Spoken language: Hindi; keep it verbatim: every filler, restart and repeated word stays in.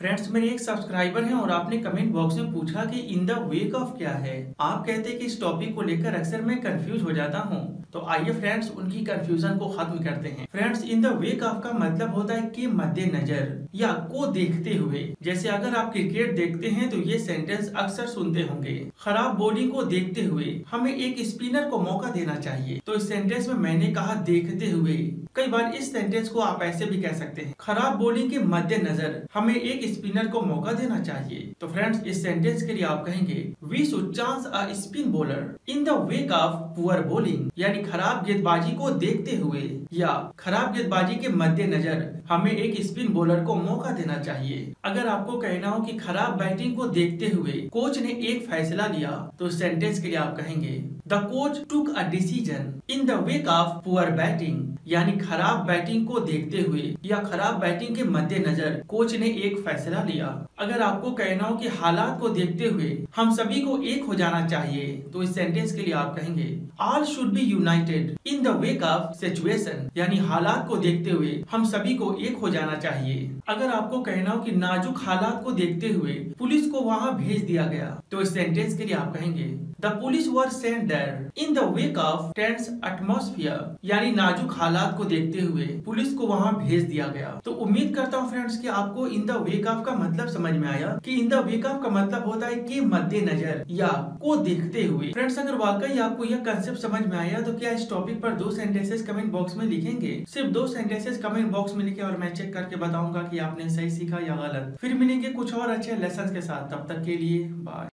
फ्रेंड्स, मेरे एक सब्सक्राइबर हैं और आपने कमेंट बॉक्स में पूछा कि इन द वेक ऑफ क्या है। आप कहते हैं कि इस टॉपिक को लेकर अक्सर मैं कंफ्यूज हो जाता हूँ। तो आइए फ्रेंड्स, उनकी कंफ्यूजन को खत्म करते हैं। Friends, in the wake of का मतलब होता है कि मद्देनजर या को देखते हुए। जैसे अगर आप क्रिकेट देखते हैं तो ये सेंटेंस अक्सर सुनते होंगे, खराब बॉलिंग को देखते हुए हमें एक स्पिनर को मौका देना चाहिए। तो इस सेंटेंस में मैंने कहा देखते हुए। कई बार इस सेंटेंस को आप ऐसे भी कह सकते हैं, खराब बॉलिंग के मद्देनजर हमें एक स्पिनर को मौका देना चाहिए। तो फ्रेंड्स, इस सेंटेंस के लिए आप कहेंगे we should chance a spin bowler in the wake of poor bowling, यानी खराब गेंदबाजी को देखते हुए या खराब गेंदबाजी के मद्देनजर हमें एक स्पिन बॉलर को मौका देना चाहिए। अगर आपको कहना हो कि खराब बैटिंग को देखते हुए कोच ने एक फैसला लिया, तो सेंटेंस के लिए आप कहेंगे the coach took a decision in the wake of poor batting, यानी खराब बैटिंग को देखते हुए या खराब बैटिंग के मद्देनजर कोच ने एक फैसला लिया। अगर आपको कहना हो कि हालात को देखते हुए हम सभी को एक हो जाना चाहिए, तो इस सेंटेंस के लिए आप कहेंगे all should be united in the wake of situation, यानी हालात को देखते हुए हम सभी को एक हो जाना चाहिए। अगर आपको कहना हो कि नाजुक हालात को देखते हुए पुलिस को वहां भेज दिया गया, तो इस सेंटेंस के लिए आप कहेंगे the police were sent there in the wake of tense atmosphere, यानी नाजुक हालात को देखते हुए पुलिस को वहां भेज दिया गया। तो उम्मीद करता हूँ फ्रेंड्स कि आपको इन द वेक ऑफ का मतलब समझ में आया कि इन द वेक ऑफ का मतलब होता है कि मद्देनजर या को देखते हुए। फ्रेंड्स, अगर वाकई आपको यह कंसेप्ट समझ में आया तो क्या इस टॉपिक पर दो सेंटेंसेस कमेंट बॉक्स में लिखेंगे? सिर्फ दो सेंटेंसेस कमेंट बॉक्स में लिखे और मैं चेक करके बताऊंगा कि आपने सही सीखा या गलत। फिर मिलेंगे कुछ और अच्छे लेसन के साथ, तब तक के लिए बाय।